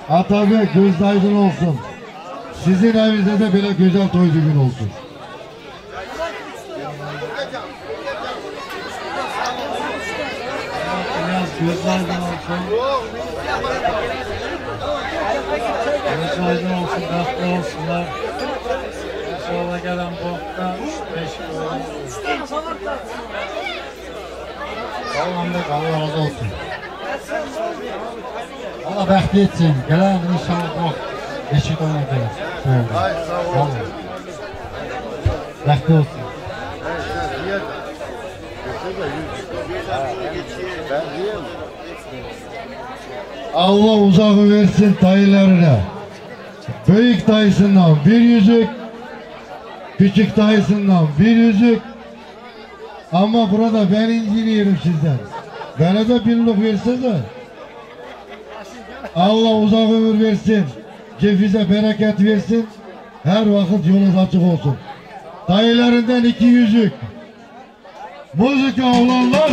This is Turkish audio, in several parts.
Atabek gözü aydın olsun. Sizin evinizde de böyle güzel toy düğün olsun. Göz aydın olsun. Göz aydın olsun, kahve olsunlar. İnşallah gelen bu hafta 5 olur. Allah razı olsun. Allah bəxti etsin. Gelen inşallah bu eşit oynadı. Sağ olun. Bəxti olsun. Allah uzağı versin dayılarına. Büyük dayısından bir yüzük, küçük dayısından bir yüzük. Ama burada ben inciliyorum sizden. Bana da binlik versene. Allah uzak ömür versin. Cefize bereket versin. Her vakit yolunuz açık olsun. Dayılarından 2 yüzük. Müzik oğlanlar.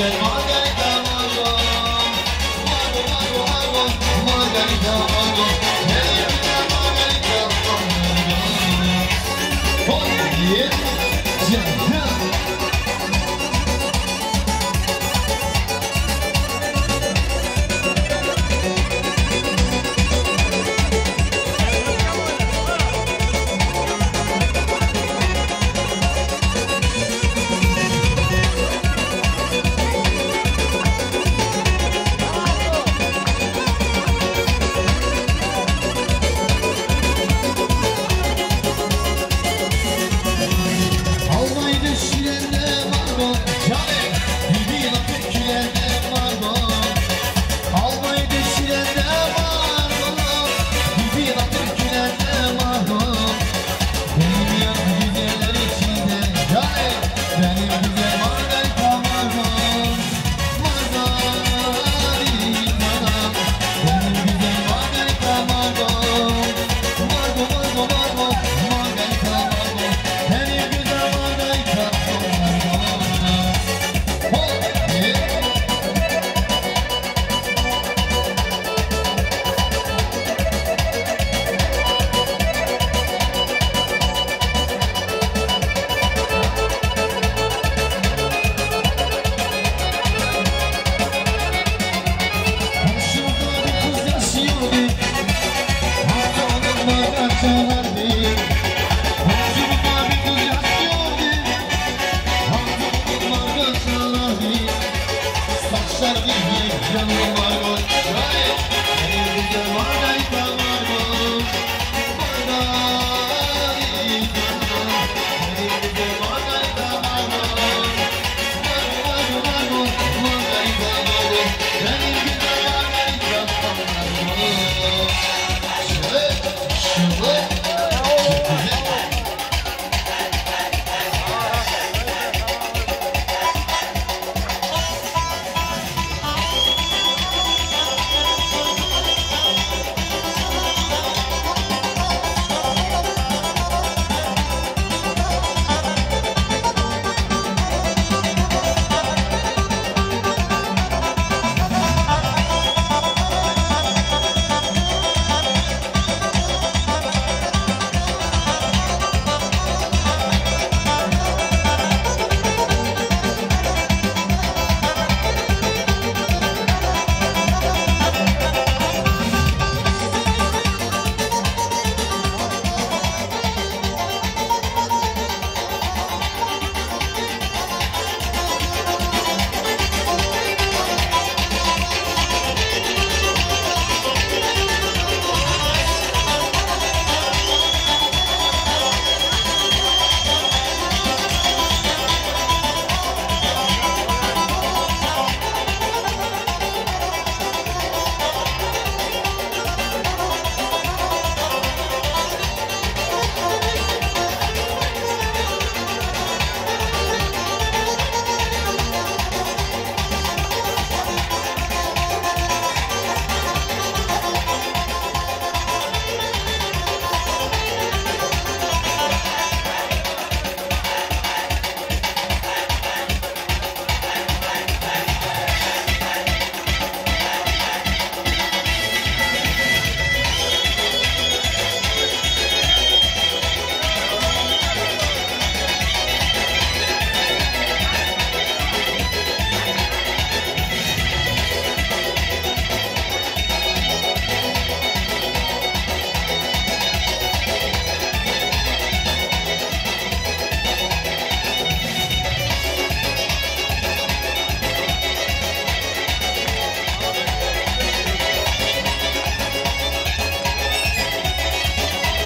Margarita,